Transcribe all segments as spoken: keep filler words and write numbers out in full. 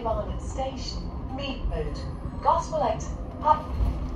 Barnet Station, Meadwood, Gospel exit, Pub.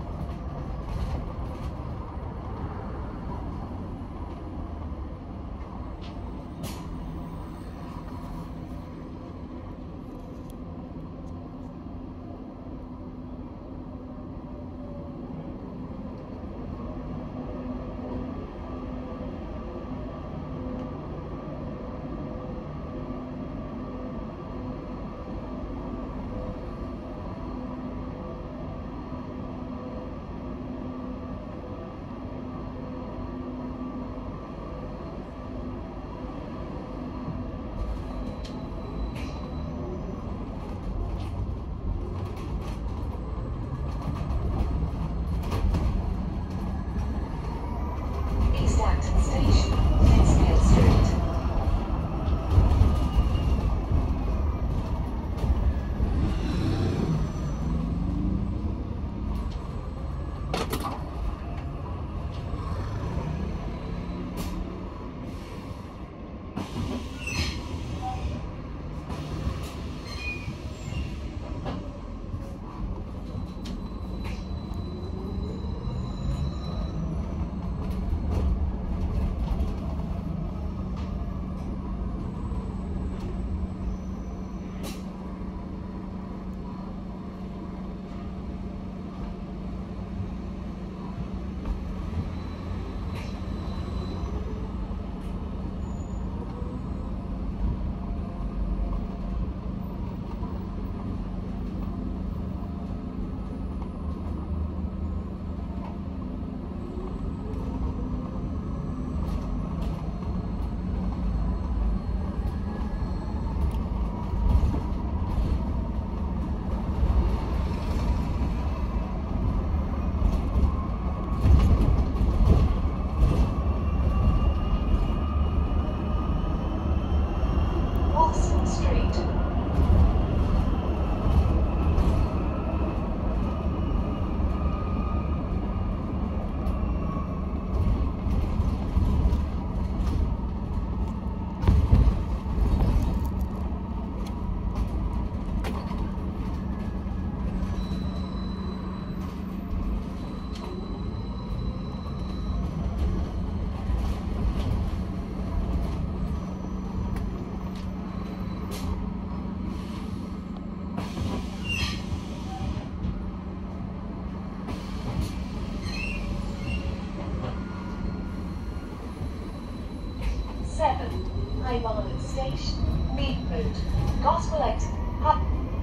High Barnet Station, Meadwood, Gospel exit, Pub.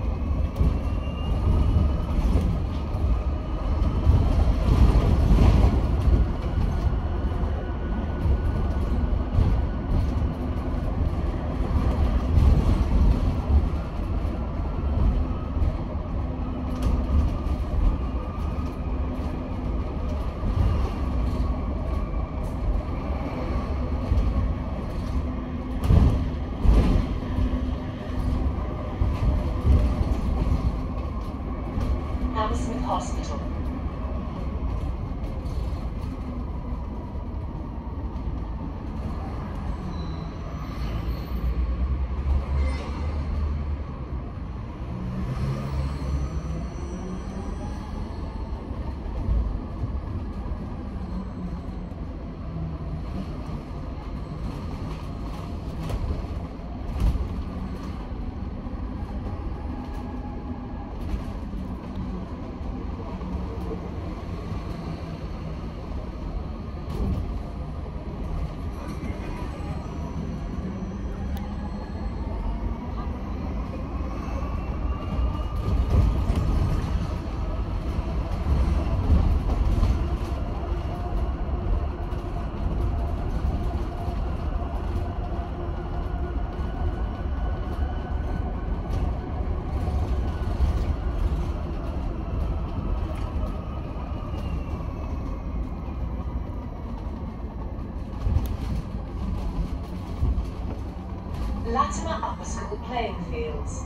Hospital. Latimer Upper School playing fields.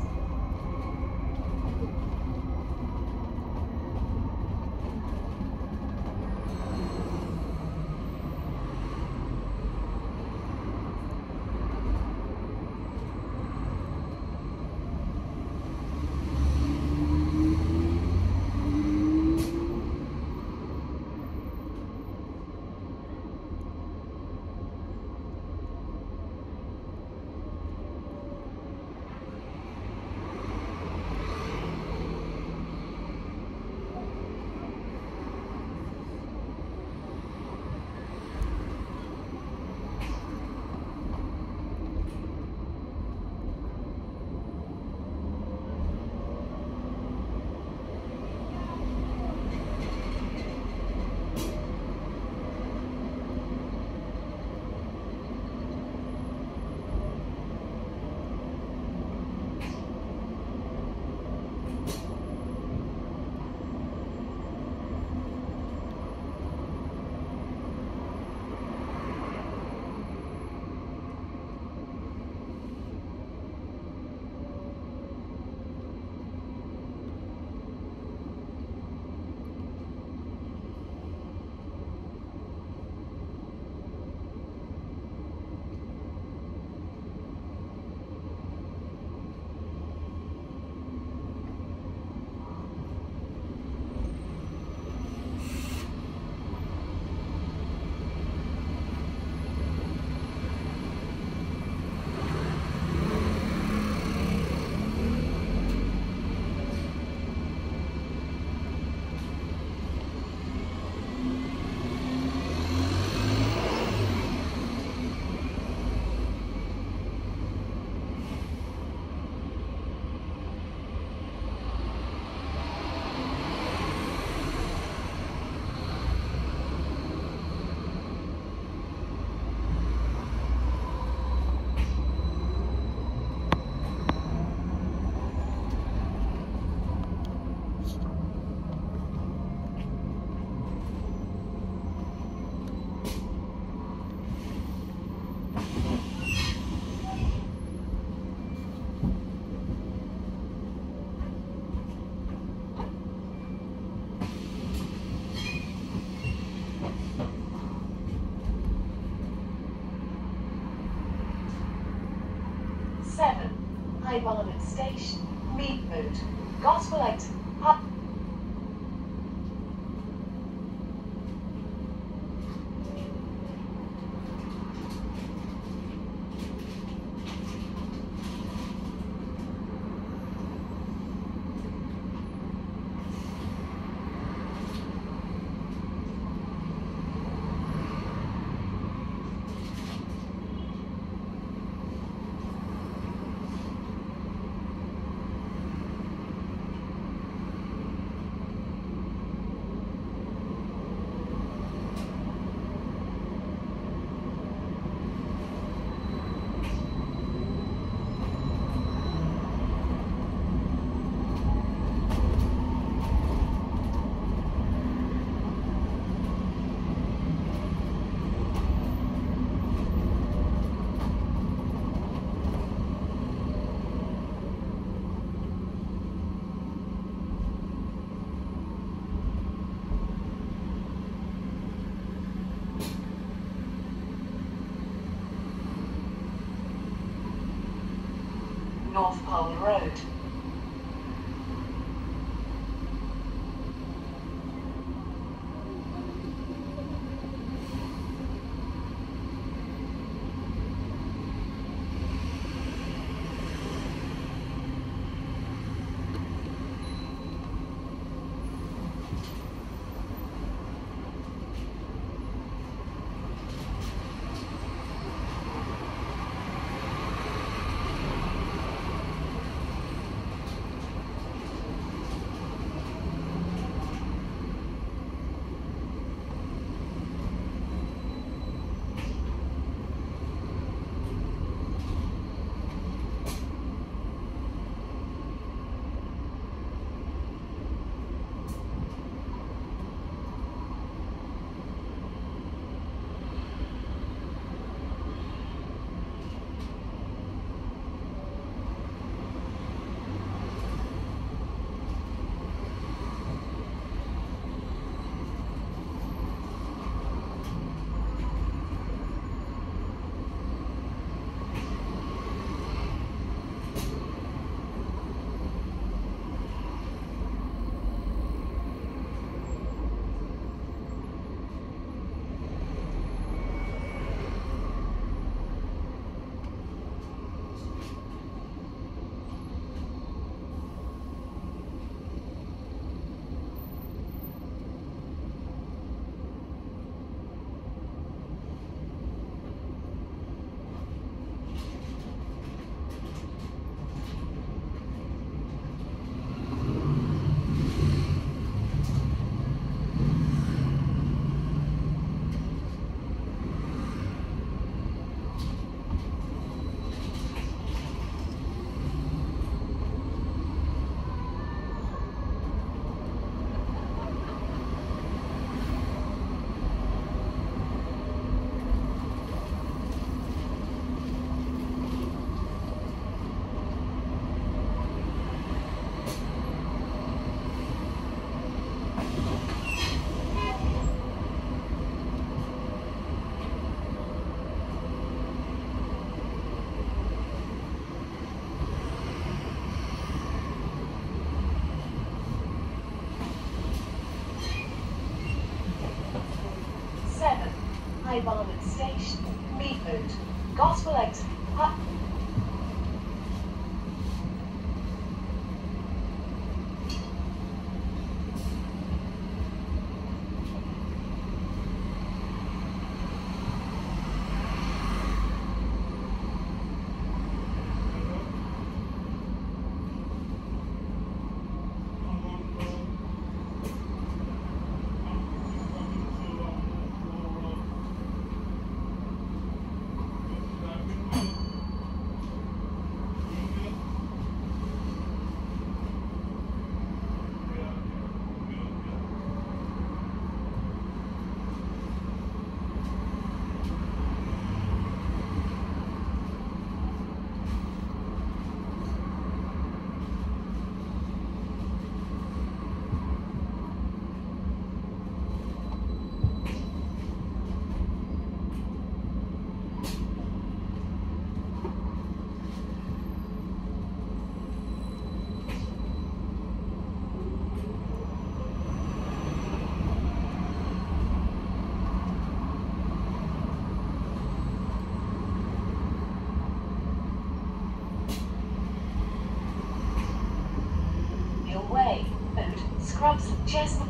High Barnet Station, Meadwood, Gospel exit. Up. North Pole Road. High Barnet Station, Meadwood, Gospel exit. Up. Scrubs just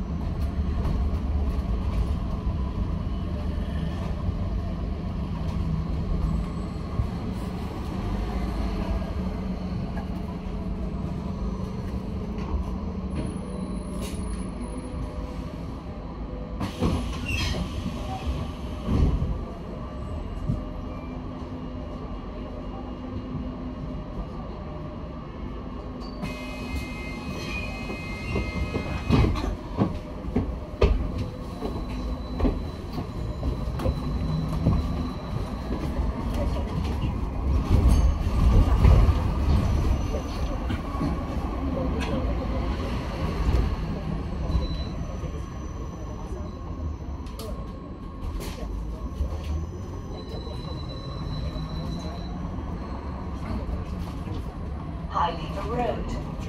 Highlever Road.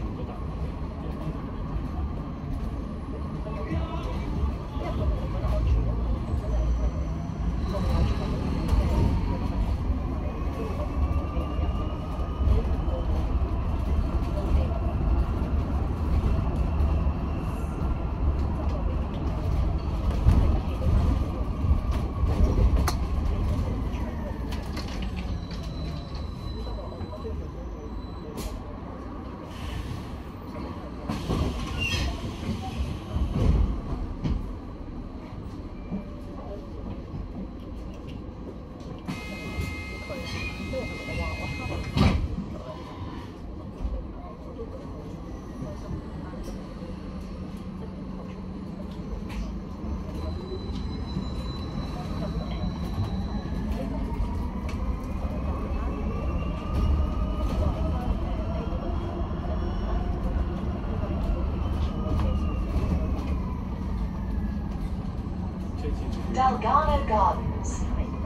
Delgado Gardens.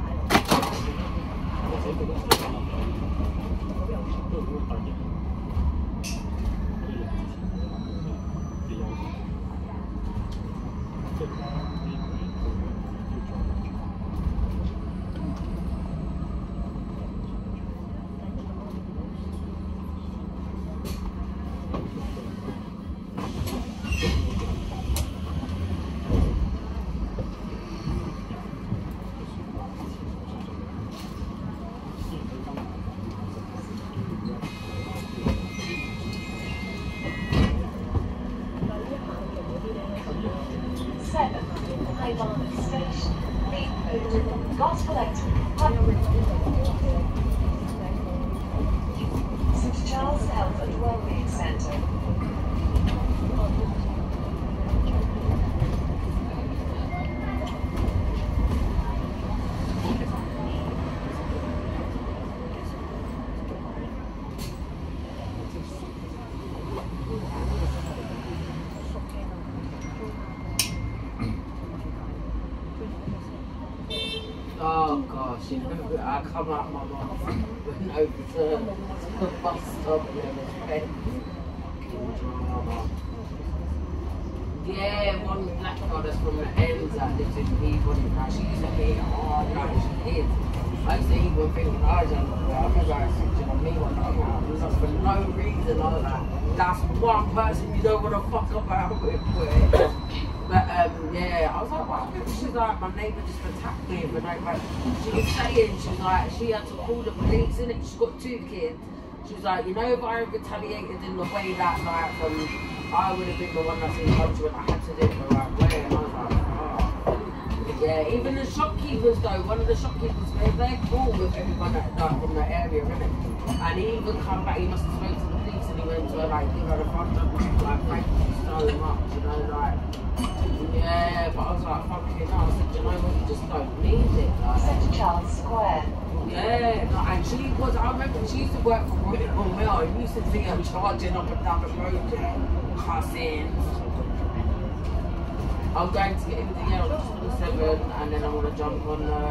Seven, Highbarnet Station, Meatwood, Gospel Express, Saint Charles Health and Wellbeing Centre. Oh gosh, you know, I come out my mum went over to the bus stop and there was bed. Yeah, one black girl that's from the ends that lives in Peabody now. She used to hate hard like she is. I used to even think when I was younger, I remember I was thinking of me one night out. It was just for no reason. I was like, that's one person you don't want to fuck about with. with. But um, yeah, I was like, what happened? She's like, my neighbour just attacked me. But like, like, she was saying, she was like, she had to call the police in it. She's got two kids. She was like, you know, if I retaliated in the way that night from, I would have been the one that's in country and I had to do it the right way. And I was like, oh. Yeah, even the shopkeepers though, one of the shopkeepers, they're, they're cool with everyone that, that from that area, isn't it? And he even come back, he must have spoken to the police and he went to her like, give her the front up, like, thank you so much, you know, like. Yeah, but I was like, fucking hell, I said, you know what, you just don't need it. Like. Saint Charles Square. Yeah, no, and she was, I remember she used to work for Royal Mail, and you used to see her charging up and down the road, cussing. I'm going to get into the L twenty-seven, and then I want to jump on the...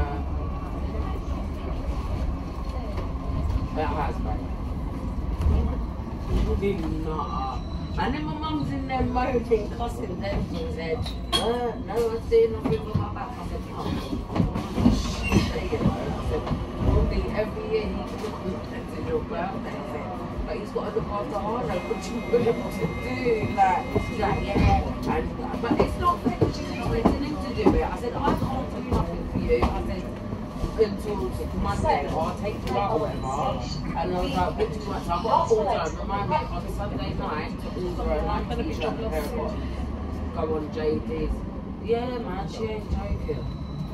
That has, mate. Do not. And then my mum's in there moaning, cussing them. She said, uh, no one's doing nothing with my back. I said, oh, shit, you know. I said, probably every year he comes to your birthday. But he's got to look after Arno, what you willing to do? Like, She's like, yeah. And, but it's not fair because she's expecting him to do it. I said, I can't do nothing for you. I said, until Monday, or I'll take you out or whatever. And I was like, what do you want? So I've got to order, remind me on Sunday night to order a night t-shirt and haircut. Go on J D's. Yeah, man, she ain't joking.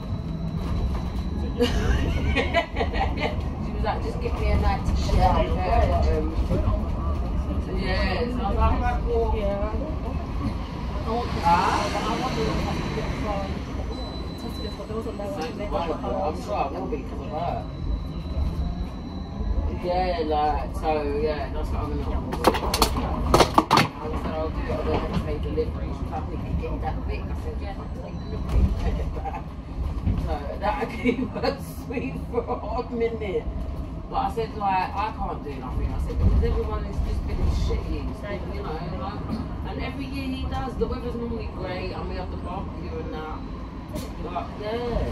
She was like, just give me a night t-shirt and haircut. Um, yeah, so I was like, alright, cool. Yeah. Ah? I'm sure I will be because of her. Yeah, like, so yeah, that's what I'm gonna do. I said I'll do it, I'll go ahead and pay delivery. She's like, we can get that big. I said, yeah, I'll take delivery and take it back. So that gave her sweet for a minute. But I said, like, I can't do nothing. I said, because everyone has just been shitty, so, you know, like, and every year he does. The weather's normally great, and we have the barbecue and that. But, yeah.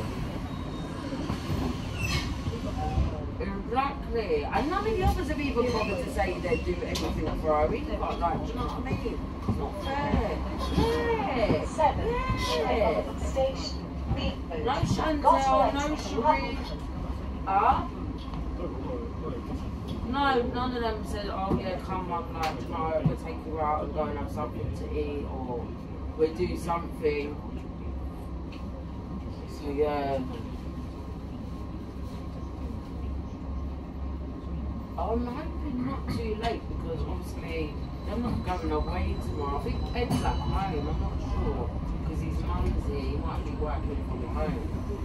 Exactly. And none of the others have even bothered to say they'd do anything for her either. But, like, do you know what I mean? It's not fair. Yeah. Seven. Yeah. Station. No Chantel, no Cherie. Ah? No, none of them said, oh yeah, come on, like, tomorrow we'll take you out and go and have something to eat, or we'll do something. So yeah. I'm hoping not too late because obviously they're not going away tomorrow. I think Ed's at home, I'm not sure, because he's mumsy, he might be working from home.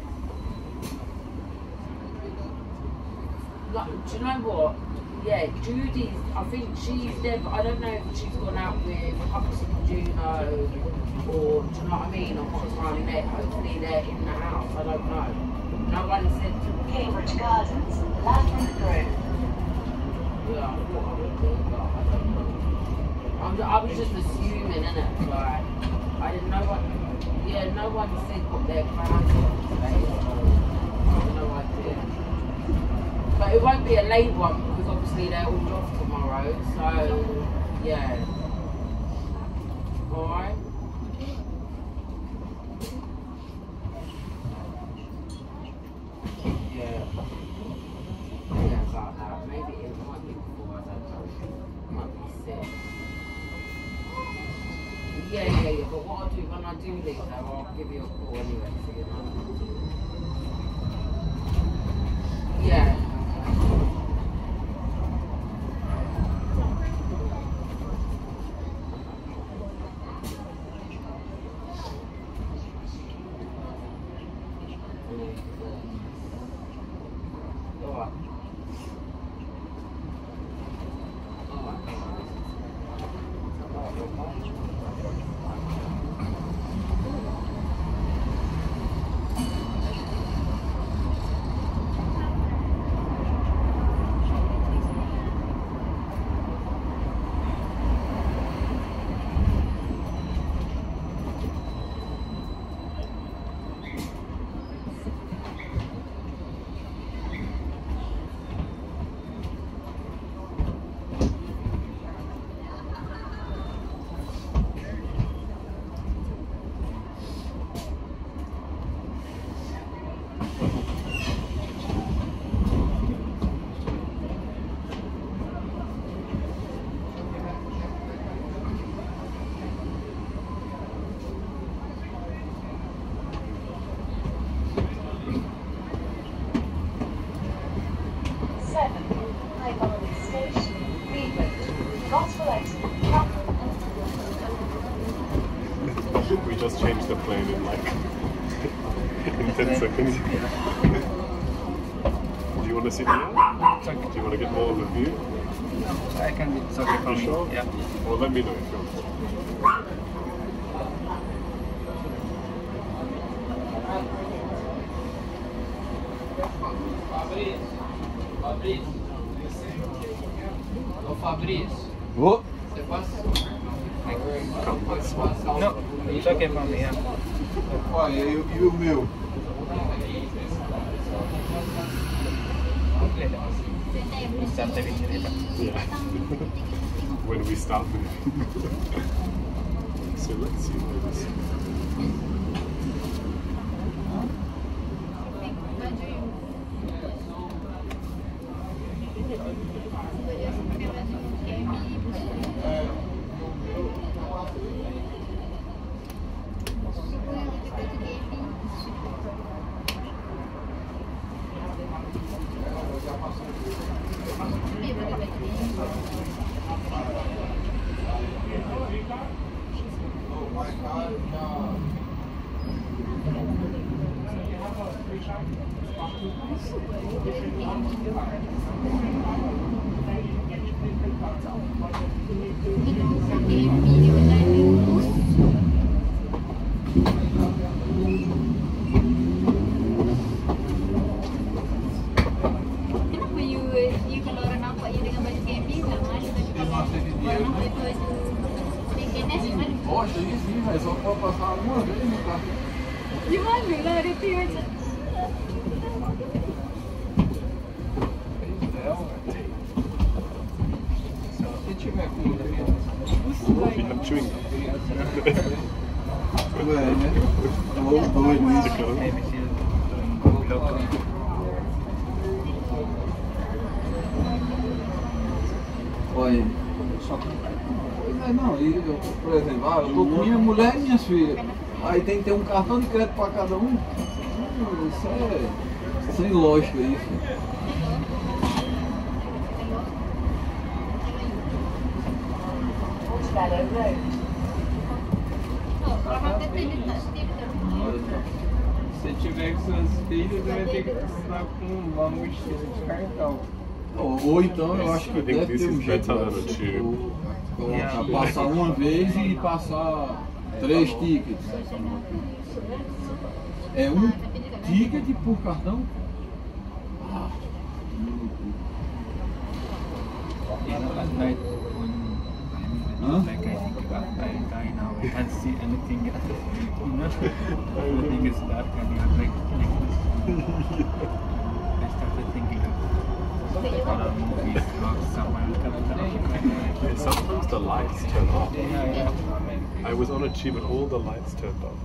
Like, do you know what? Yeah, Judy's, I think she's there, but I don't know if she's gone out with Huxley and Juno, or do you know what I mean, or what time they're, hopefully they're in the house, I don't know. No one said to me. Cambridge Gardens, Lavender Grove. Yeah, I thought I would do, but I don't know. I'm, I was just assuming, innit, like, I didn't know what, yeah, no one said what their plans were today, so I have no idea. But it won't be a late one because obviously they're all off tomorrow, so yeah. Alright? Yeah. Yeah, about that. Maybe it might be before, I don't know. It might be sick. Yeah, yeah, yeah, but what I'll do when I do leave though, I'll give you a call anyway, so you know. Yeah. We just changed the plane in like in ten seconds. Do you want to sit here? Okay. Do you want to get more of a view? I can, it's okay for You me. sure? Yeah. Or let me know if you want. Fabrice. Oh, Fabrice. What? Você passa? No, it's okay for me, yeah. Olha, e, o- e o meu? We start the video later. Yeah. When we start moving. see this. Kenapa you you kalau orang nampak you dengan baju camping tak malu tapi kalau orang nampak you baju N S you malu? Poxa, isso sim, mas só pode passar uma vez no carro. You malu lah dia tu macam Se tiver comida mesmo. We have chewing gum. Ué, né? Ou dois nisso. É, mexer em local. Olha. Pois é, não, e eu, por exemplo, ah, eu tô com minha mulher e minhas filhas. Aí tem que ter um cartão de crédito para cada um. Hum, Isso é sem lógica isso. Portobello Road. oh, orang kata dia tak setia betul. Se tiver com suas filhas, vai ter que passar com uma mochila de cartão. Ou, ou então eu acho que I think deve this ter um is jeito better lá, than a tipo, tube. colocar, passar uma vez e passar três tickets. É um ticket por cartão? Ah, You know, at night when Huh? like I think at night I now I can't see anything else. You know, everything is dark and you're like, like this. I started thinking of horror movies or someone coming down. Yeah, sometimes the lights turn off. Yeah, yeah. I was on a tube and all the lights turned off.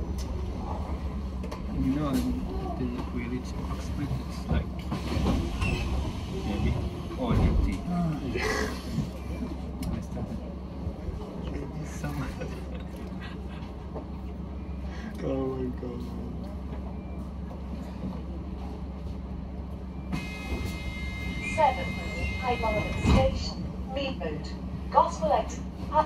You know, the we reach Oxford, it's like maybe all empty. Yeah. I started maybe someone. Oh my god. Seven. High Parliament Station. Meadwood. Gospel exit. Up.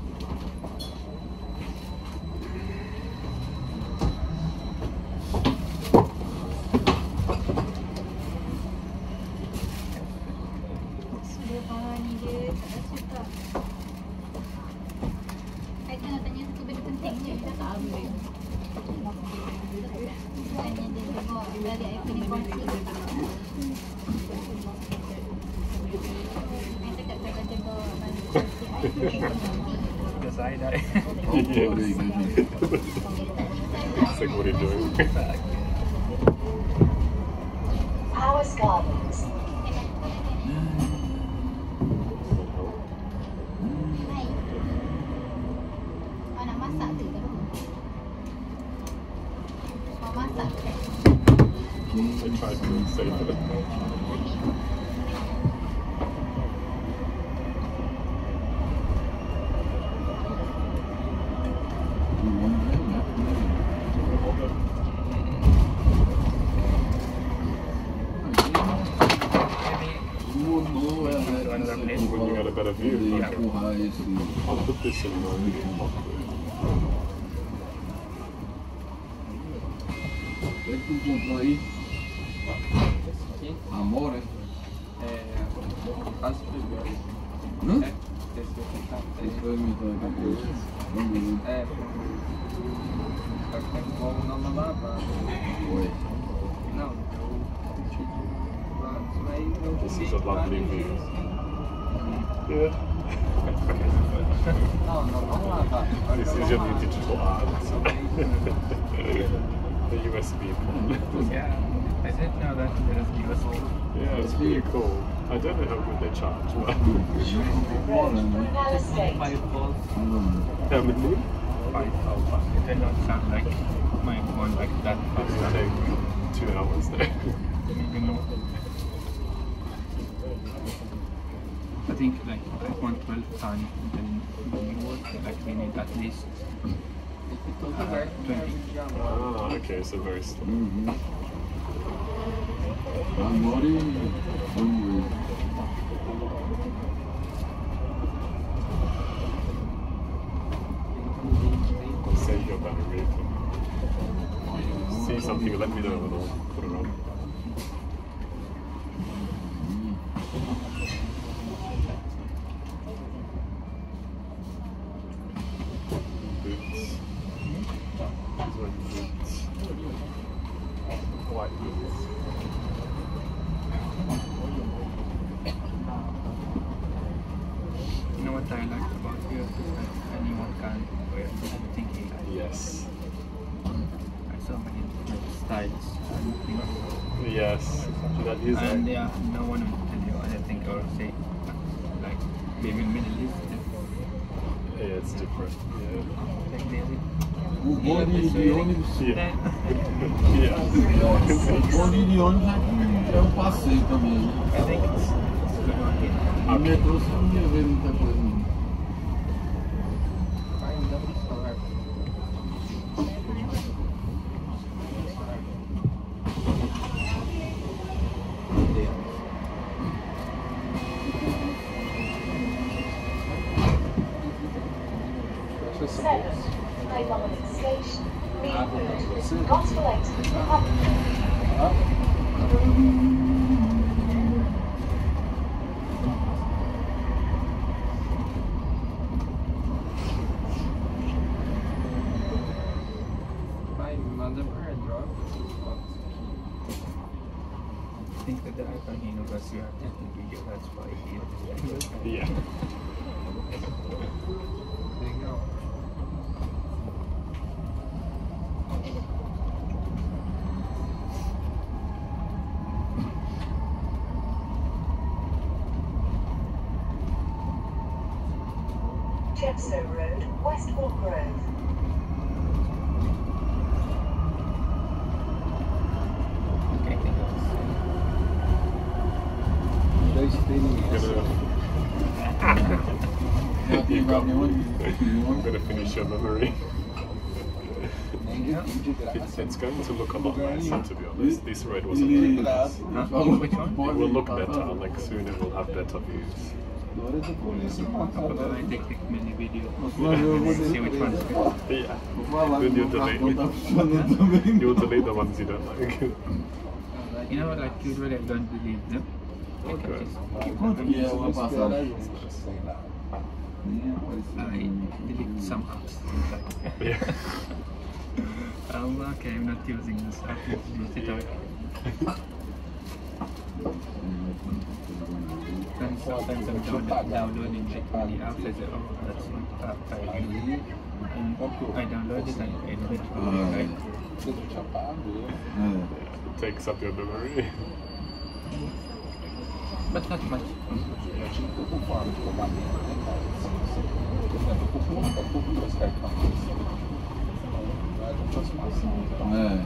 Sudah bawah ni dia tak suka. Saya nak tanya satu benda penting je, kita tak ambil. Bukannya dia tengok dari iPhone ni kongsi. Saya cakap saya jaga balik kongsi iPhone. Because I die. Yes. It's like, what are you doing? Powers Gardens. Hai. Awak nak masak ke? Awak masak ke? I tried to save it. Mudou, é, né? When you got a better view. Poder Okay. empurrar esse. I'll put this in the O que é que tu comprou aí? Amor, é? É, quase primeiro. Hã? É, esse aqui tá Esse foi me dar depois. Vamos ver. É, só que tem como não na lavada. Oi. Não, eu tive planos, aí eu This is a lovely view. Yeah. Não, não, não lavar. This is your new digital art. The U S B port. Yeah, I didn't know that there is U S B. Yeah, it's really cool. I don't know how good they charge, but Bora, né? Brunel Estate. Five volts. Hum. how many? five hours. It will not sound like my phone like that It's fast. gonna take two hours there. You know. I think like iPhone twelve time then when you work like we need at least uh, twenty. Ah, okay, so very slow. Mm-hmm. I'm worried. Don't Save your battery. See something, let me know and I'll put it on. Boots. He's wearing boots. White boots. You know what I like about here is that anyone can wear anything he likes. Yes. Like so many different styles and things. Yes. That is And it. yeah, no one will tell you anything or say like being in Middle East. Yeah, it's different. Yeah. Like they will. O bonde de ônibus. Yeah. O Yeah. bonde de ônibus aqui é um passeio também. Né? I think it's, it's good one here. No metrô você não ia ver muita coisa. Não. seven. Highline Station. Meadwood. Gospel exit. I think that the iPhone he knows you have taken video, that's why he Yeah. Chepstow Road, Westbourne Grove. I'm gonna finish your memory. It's, it's going to look a lot nicer, to be honest. This road wasn't very good. Huh? Which one? It will look better, like soon it will have better views. But then I take like many videos. See which one is good. Yeah. Then you delete, you'll delete the ones you don't like. You know, like usually I don't believe them. Like, I Okay. just keep Quanto them. que é uma passagem? I delete some apps. Like, Yeah. um, okay, I'm not using this app. Use it out. And sometimes I'm download, downloading like the apps. I say, oh, that's not app I use. And I download it and I edit it. Right? É. It takes up your memory. But not much. É.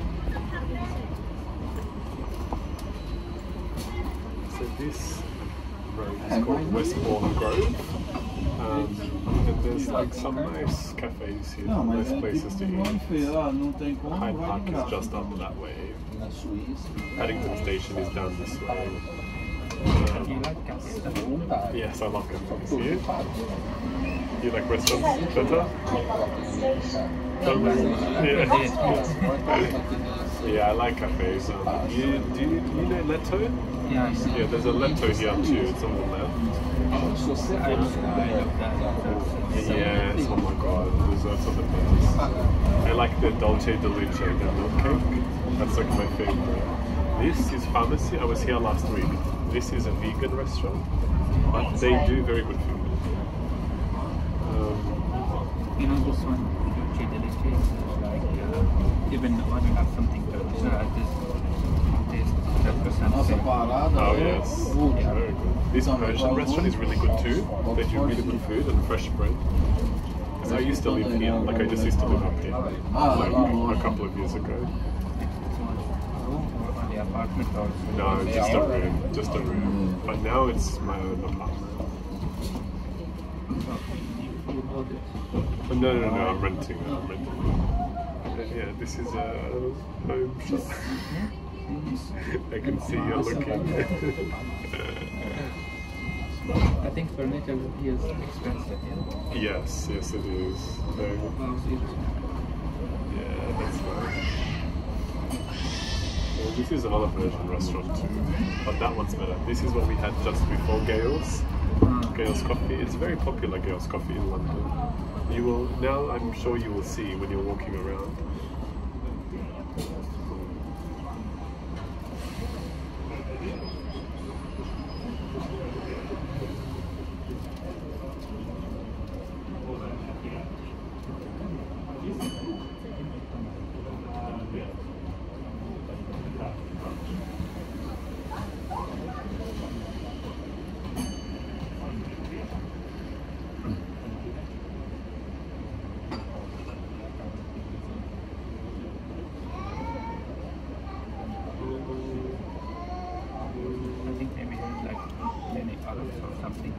So this road is called Westbourne Grove. Um, and there's like some nice cafes here, Não, mas nice é places to tipo igual em eat. feira, ah, não tem como, Hyde vai Park de is graça. just up that way. Paddington Station is down this way. Do you like cats? Yes, I love cafes here. You like restaurants better? Yeah. Yeah, I like cafes. Um, you, do you, you know Leto? Yeah, I see. Yeah, there's a Leto here too. It's on the left. I love I love that. Yes, oh my god, desserts are the best. I like the Dolce de Luce, the milk cake. That's like my favorite. This is Pharmacy. I was here last week. This is a vegan restaurant, but they do very good food. Um, You know this one, Dolce de Leche, is like uh, even when you have something to uh, this taste one hundred percent Nossa same. parada. oh é yes, outra. very good. This Persian restaurant is really good too. They do really good food and fresh bread. Because I used to live here, like I just used to live up here, Ah, like no, a couple of years ago. It's one room or the apartment also. No, just a room, just a room. But now it's my own apartment. You bought it. Oh, no, no, no, I'm renting. I'm renting. But yeah, this is a home shop. I can see you're looking. I think furniture here is expensive, yeah? Yes, yes it is. So, yeah, that's nice. Well, this is another Persian restaurant too, but that one's better. This is what we had just before Gale's. Gale's Coffee. It's very popular, Gale's Coffee in London. You will, now I'm sure you will see when you're walking around. I think maybe there's like many others or something.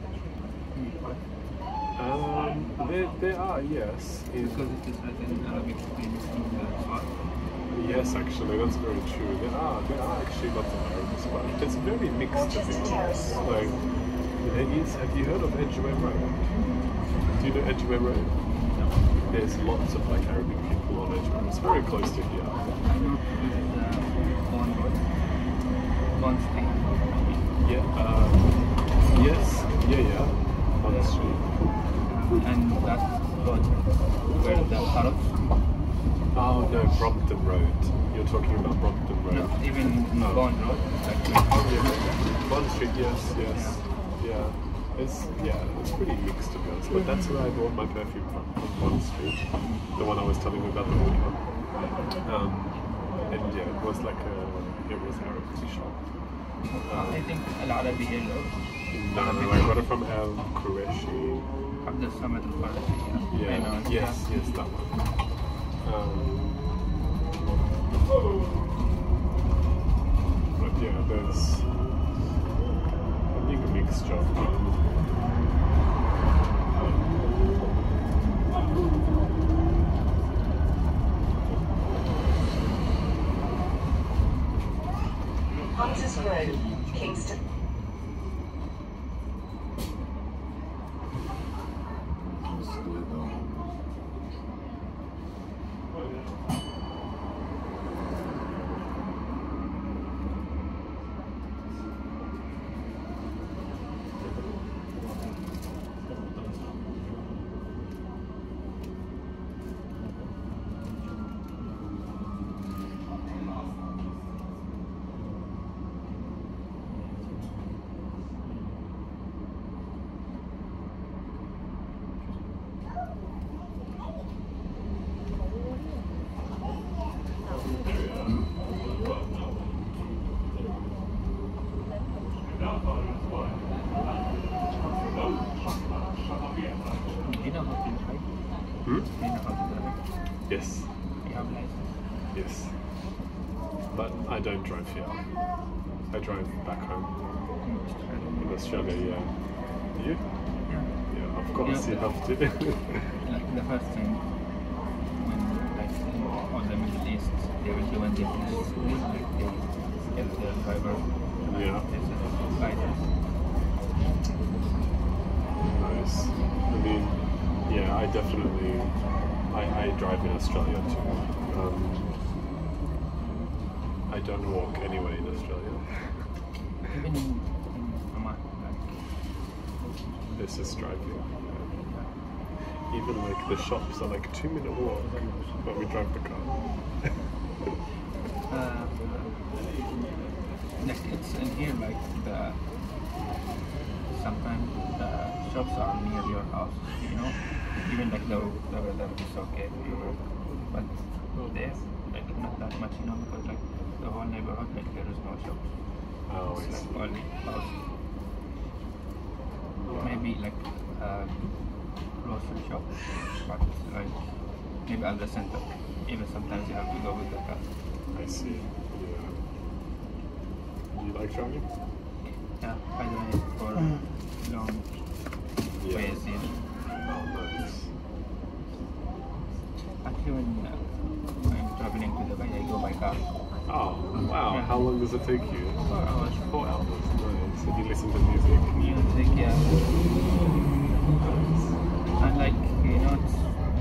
Um, there, there are, yes. In, Because it is written in Arabic in the spot. yes, actually, that's very true. There are, there are actually lots of Arabs, but it's very mixed to be honest. Like, there is, have you heard of Edgware Road? Do you know Edgware Road? There's lots of like Arabic people on Edgware. It's very close to here. I know it is uh, Bond Road. Bond Street. Yeah, uh, yes, yeah, yeah, on the street. And that's road where the Harrods. Oh no, Brompton Road. You're talking about Brompton Road. No, even No. Bond Road. Like Yeah. Bond Street, yes, yes. Yeah. It's yeah, it's pretty mixed to be honest. But that's where I bought my perfume from, from Bond Street. The one I was telling you about the wood one. Um and yeah, it was like a it was Arab shop. I think Al Arabi Yellow. No, no, I got it from El Qureshi. Abdul Samad Al Farsi. Yeah, I know. yes, yes, that one. Um, but yeah, there's I think a mixture of people. Hunters Road, Kingston. Do you know how to drive? Hmm? Do you know how to drive? Yes, You have license. yes. But I don't drive here. I drive back home in Australia, yeah. You? Yeah. Yeah, of course Yeah. you have to. Like the first time when like in all the Middle East they will do when they finish school, like they get the driver Yeah. license. Nice. I mean, yeah, I definitely, I, I drive in Australia too. Um, I don't walk anyway in Australia. Even in, in Oman, like It's just driving. Even like the shops are like two minute walk, but we drive the car. uh, like it's in here like the sometimes the shops are near your house, you know. Even like the the weather is okay, but there like not that much, you know, because like the whole neighborhood like there is no shops. Oh, I It's see. like only house. Maybe like uh, grocery shop, but like maybe at the center. Even sometimes you have to go with the car. I see. Yeah. Do you like driving? Yeah, I drive for long Yeah. ways. You know. Oh, nice. Actually, when uh, I'm traveling to Dubai, I go by car. Oh, wow. Yeah. How long does it take you? Four hours. Four hours. Nice. So you listen to music? Music, yeah. And like, you know, it's,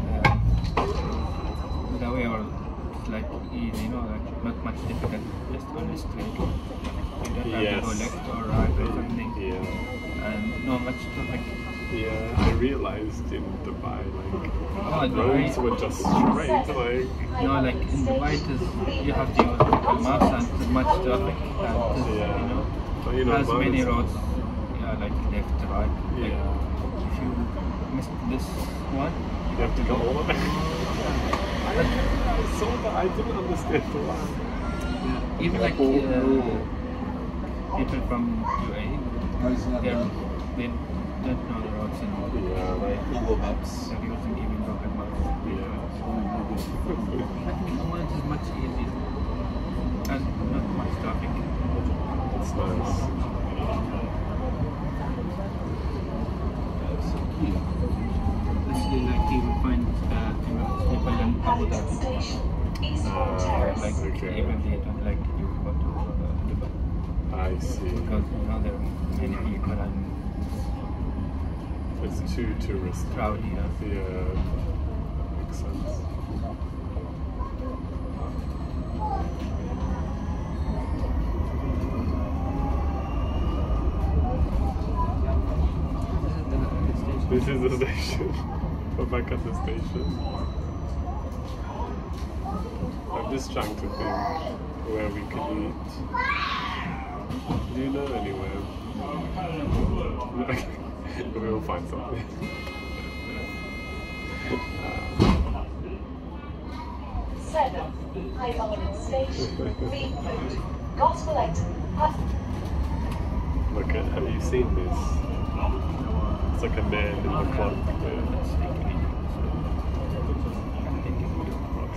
uh, the way or it's like easy, you know, like not much difficult, just on the street. You don't have Yes. to go left or right or something. Yeah. And not much traffic. Yeah. I realized in Dubai, like, Oh, roads Dubai, were just straight, like, you know, like in Dubai, it is, you have to use Google Maps and there's much traffic. And there's, Yeah. you know, but you know, has many mine's- roads, yeah, like left, right. Like, Yeah. if you miss this one, You have to go all the way. I, I saw that. I didn't understand why. even like uh, people from U A E, they're, they don't know the roads and Yeah, like, Google Maps. they're using even Google Maps. I think Oman is much easier and not much traffic. it's nice. Especially like you will find uh, you know, people in Abu Dhabi, Station, Eastbourne Uh, Terrace. like Okay. even they don't like you go to uh, Dubai I see. because you know there are many people and It's too touristy. crowded. You know. Yeah, makes sense. This is the station. This is the station. We're back at the station. I'm just trying to think where we could eat. Do you know anywhere? We'll find something. Seven, Highgarden Station, Meatwood, Gospelette, Hut- Look at, have you seen this? It's like a man in the cloak there. Let's take a video. I'm taking video.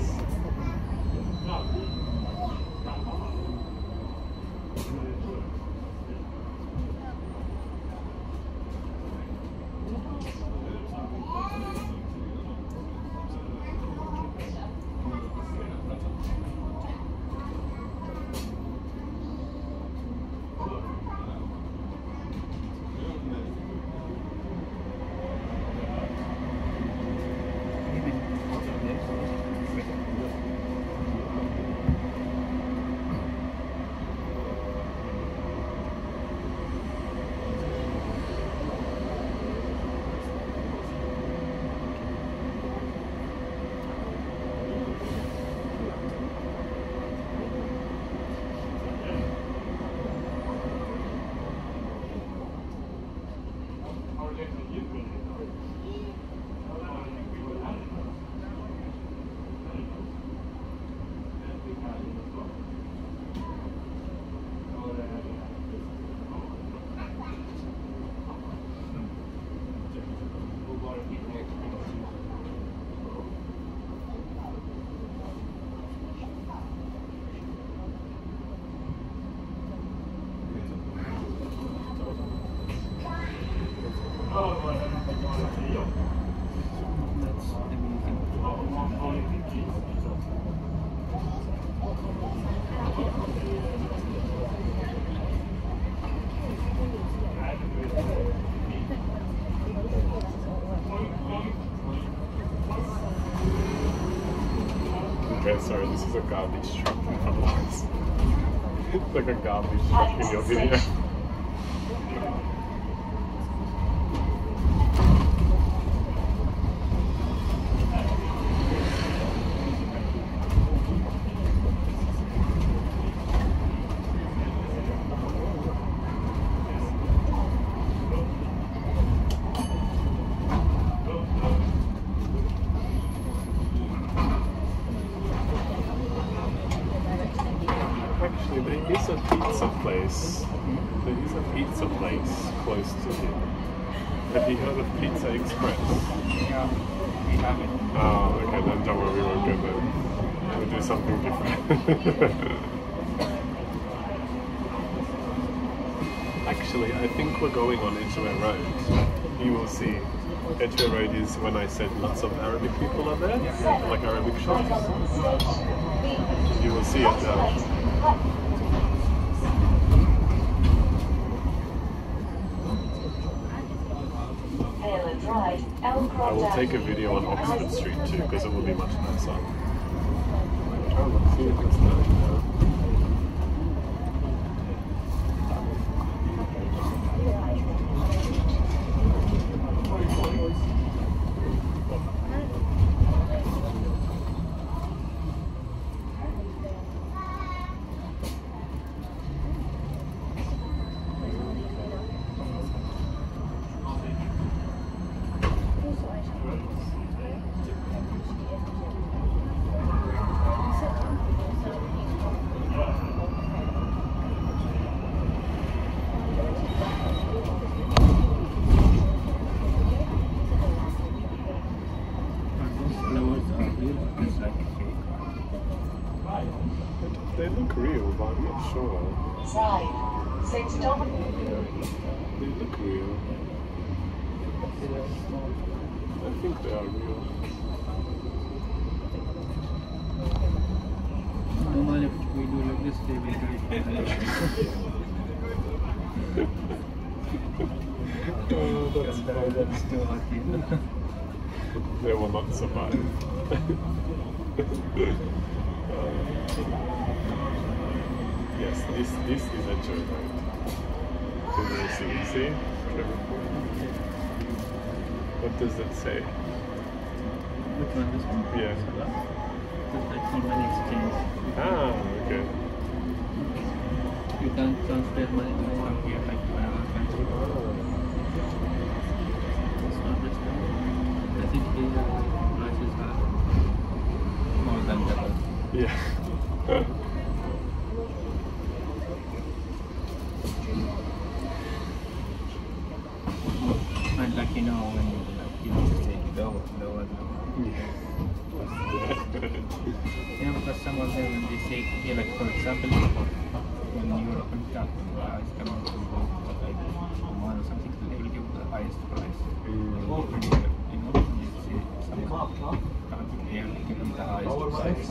That's amazing. Okay, sorry, this is a garbage truck. Otherwise, it's like a garbage truck in your video. Actually, there is a pizza place. There is a pizza place close to here. Have you heard of Pizza Express? Yeah, we have it. Oh, okay, then don't worry, we won't go there. We'll do something different. Actually, I think we're going on Edgware Road. You will see. Edgware Road is when I said lots of Arabic people are there, like Arabic shops. You will see it there. I will take a video on Oxford Street too, because it will be much nicer. Oh, let's see if it's there. They look real, but I'm not sure. Side. Saint Dominic. They look real. I think they are real. Normal, if we do like this, they will do it. Oh, that's That- that's too hot here. They will not survive. Yes, this this is a joyride. Can you see? See? What does it say? Which one? This one? Yeah. Just like money exchange. Ah, okay. You can transfer money from here, like to another country. It's not this one. I think the uh, prices are more than double. Yeah. And like you know when you like you know say lower, lower, lower. Yeah, because some of them when they say yeah, like for example, when European stuff uh, is coming to like one or something, they will give the highest price. You know, you see some country they will give them the highest price.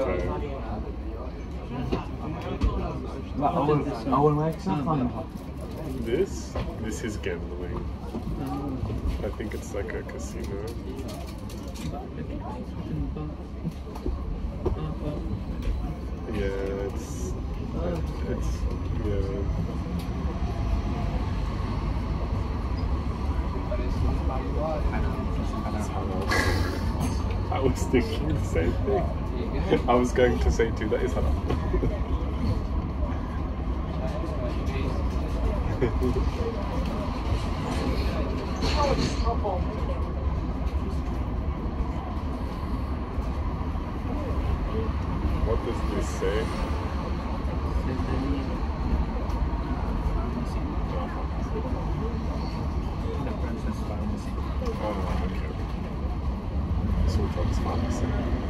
أول أول ما يكسر خانه. This this is gambling. I think it's like a casino. Yeah, it's it's yeah. It's halal. I was thinking the same thing. I was going to say too, that is halal. What does this say? The Princess Pharmacy. Oh, okay. Sultan's Pharmacy.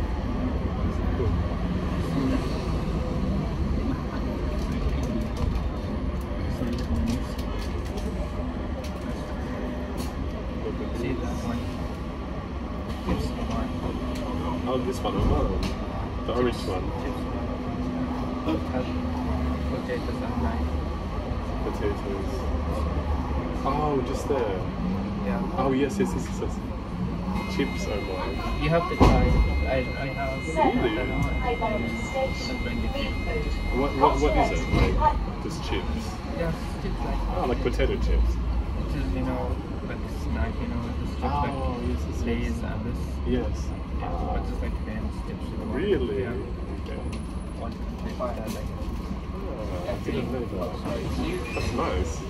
See that one? It's the one. Oh, this one, oh no. The orange one. Have potatoes and lime. Potatoes. Oh, just there. Yeah. Oh, yes, yes, yes, yes. yes. Chips, oh my. You have to try it. I, I have. Really? I don't know. Highland Station. Meat food. What, what, what is it? Like, just chips? Yeah, chips like. Oh, like potato chips. Which is, you know, like snack, you know, just chips Oh, like yes, yes, yes. Lay's and this. Yes. Yeah, Ah. but just like famous chips. you know. Really? Yeah. Okay. One chip that like. Oh, I didn't know that. That's nice.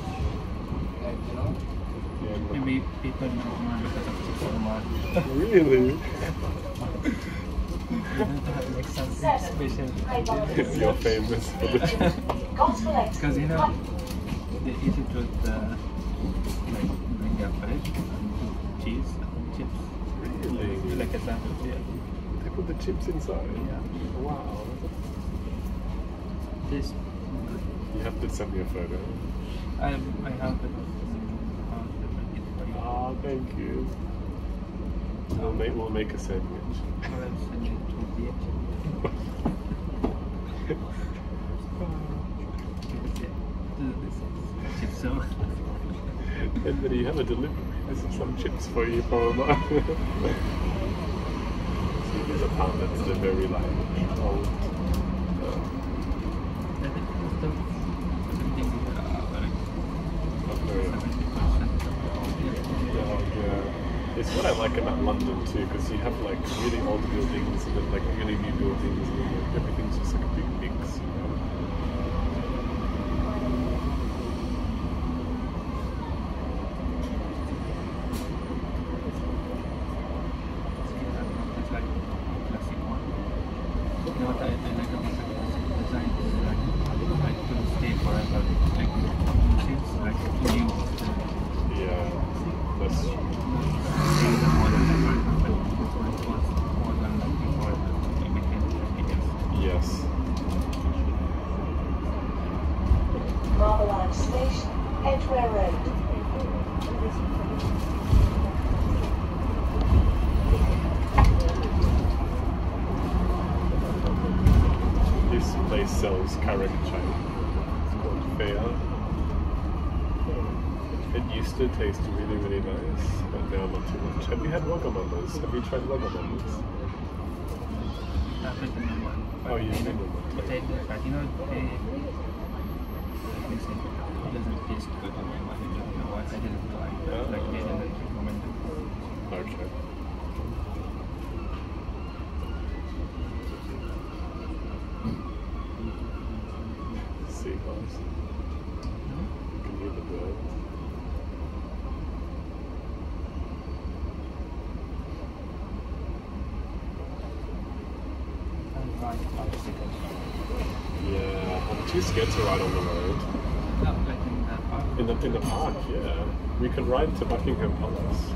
Yeah, look. Maybe people don't mind because of chips so much. Really? You have to have like something special. You're famous for the chips. Gospel Because you know, they eat it with uh, like, like their bread, cheese, chips. Really? Like a sandwich, yeah. They put the chips inside? Yeah. Wow. This, You have to send me a photo. I, I have the, uh, Ah, thank you. We'll make, we'll make a sandwich. or else send it to the This is chips, so. And then you have a delivery. This is some chips for you from See, there's a pound that's a very like old. Uh, I think most of everything is uh, like very, seventy percent of the all yeah, yeah. It's what I like about London too, because you have like really old buildings and then like really new buildings, and then, like, everything's just like a big mix. You know? It's like classic one. You know what I, I like about the classic design is like, like to stay forever. Like it's like new. Yeah, that's true. Things are more than ever, but this one was more than like before it became fifty years. Yes. Marble Station, Edgware Road. This place sells caricature. It's called Fair. It used to taste really, really nice, but now not too much. Have you had Wagamamas? Have you tried Wagamamas? I've written them one. Oh, you've I been know- with them. But I, but you know, they, they say it doesn't taste good on my mind. I don't know why. I didn't try it. Like they didn't recommend it. Okay. Seagulls. You can hear the birds. I'll ride bicycles. Yeah, I'm too scared to ride on the road. No, like in the park. In the, in the park, yeah. We could ride to Buckingham Palace.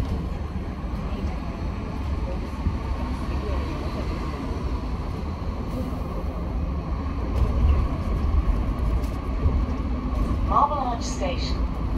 Marble Arch Station.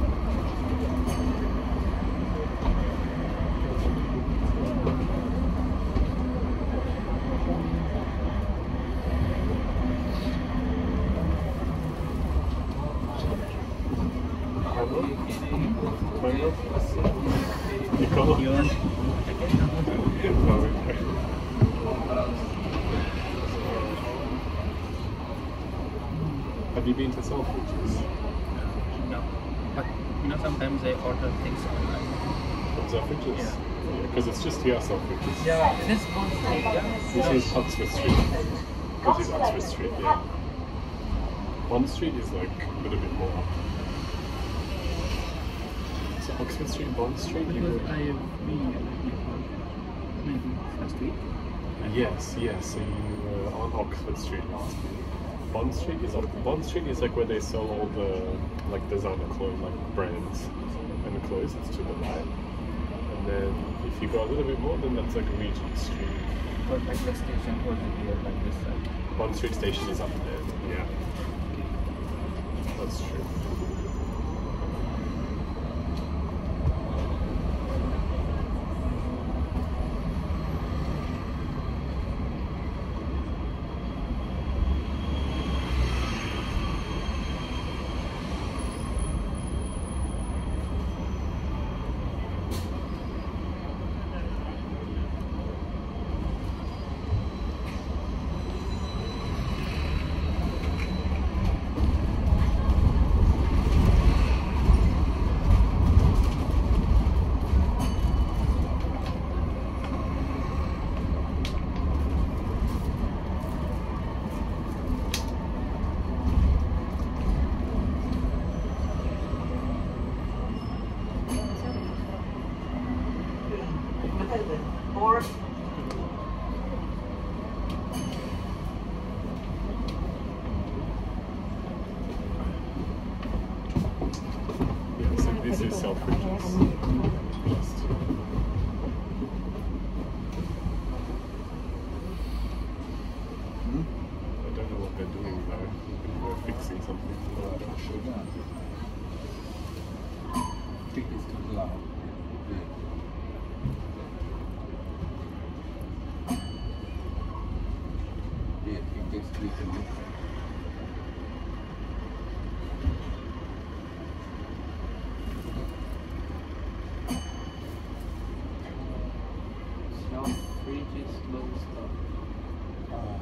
You can't. You want? No, have you been to Selfridges? No. But you know, sometimes I order things online. Selfridges? Yeah. Because it's just here, Selfridges. Yeah, it is Bond Street, yeah. This is Oxford Street. This is Oxford Street, yeah. Bond Street is like a little bit more up. So Oxford Street, Bond Street, you Because would... I have been before, maybe last week. Yes, yes. So you were on Oxford Street last week. Bond Street is up. Bond Street is like where they sell all the like designer clothes, like brands and the clothes. It's to the right. And then if you go a little bit more, then that's like Regent Street. But like the station was here like this side. Bond Street Station is up there. Yeah, that's true. missing something. Chegando. Tickets to the lounge. E aqui tem escrito ali. Fridges, low stuff. Ah.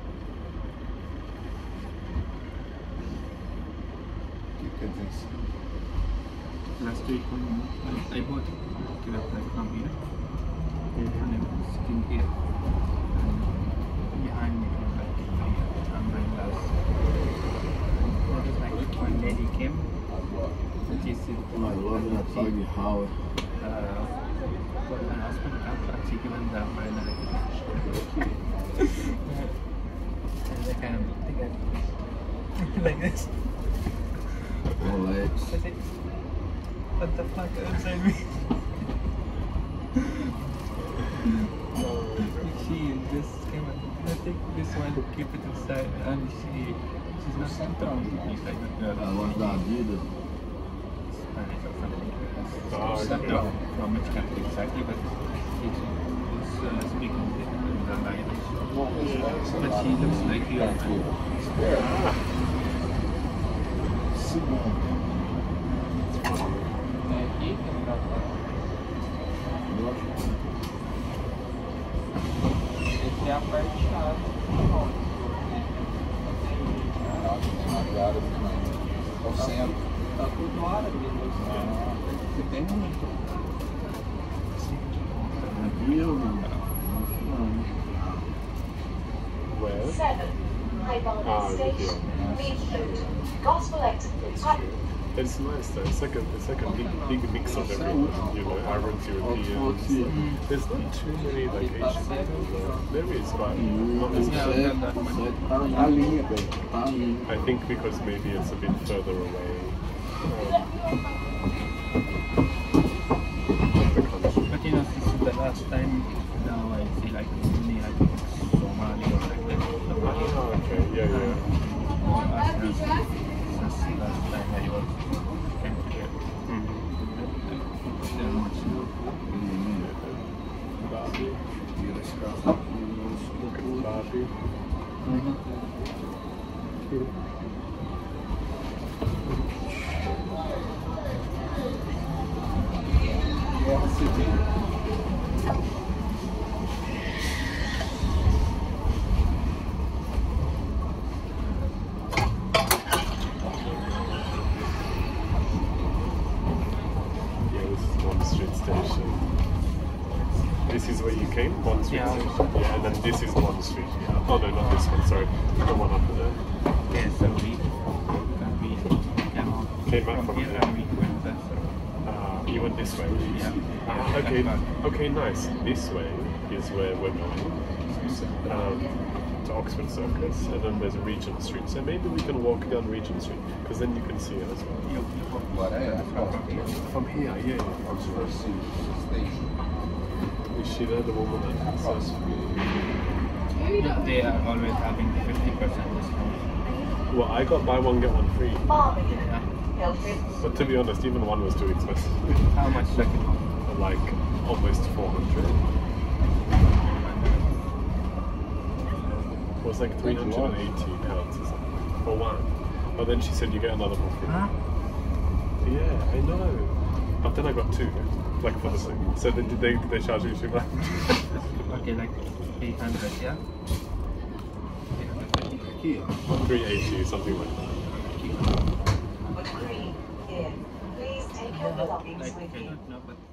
O que quer dizer isso? Last week when I bought killer like from here, and I was sitting here, and behind me was like my umbrellas. That was like one lady came, and she said, I love that Tuggy Howard. uh, for my husband comes and she given the umbrella. And I kind of think I like this. Rolex. I said, what the fuck outside me? She just came and I take this one, keep it inside, and she she's not strong. She's like A loja da Adidas. Spanish or something. Oh, I don't okay. know from which country exactly, but she was uh, speaking the, the language. But she looks like you. Ah, Esse é a parte chata. Árabe também. Ao centro. Tá tudo árabe. Você tem muito. Aqui eu não. where? seven. Highbarnet Ah, Station. Meat food. Gospel exit. It's nice though. It's like a it's like a big big mix of everyone. You know, Arabs, Europeans. There's not too many like Asian people. Though. There is, but not as Sete, many. sete, tá na linha, velho. Tá na linha. I think because maybe it's a bit further away. Um, the country. But you know, this is the last time now I see like many like Somali or like that. Ah, okay, yeah, yeah. Since the last time I was came here. Mm-hmm. There much Barbie. Look at Barbie. Guerra Civil. Yeah, this is Bond Street Station. This is where you came, Bond Street Yeah. Station. Yeah, and then this is Bond Street. Yeah. Oh no, not this one. Sorry, the one up there. Yeah, so we, we came out Came back from, from here here. and we went that so Uh, you went this way. yeah. Ah, okay, okay, nice. This way is where we're going. Um, to Oxford Circus, and then there's Regent Street. So maybe we can walk down Regent Street, because then you can see it as well. You, Agora é a From here, yeah. yeah. Oxford Station. Is she there, the woman that says? they are always having fifty percent discount. Well, I got buy one get one free. Barbican. Yeah. Hilton. But to be honest, even one was too expensive. How much like it was? Like almost four hundred. It was like three hundred eighty pounds or something for one. But then she said you get another one free. Huh? Yeah, I know. But then I got two, like for the same. So then did they did they charge you too much? Okay, like eight hundred, yeah? Aqui, three eighty, something like that. Green. Here. Please take your belongings Like, with I you. don't know, but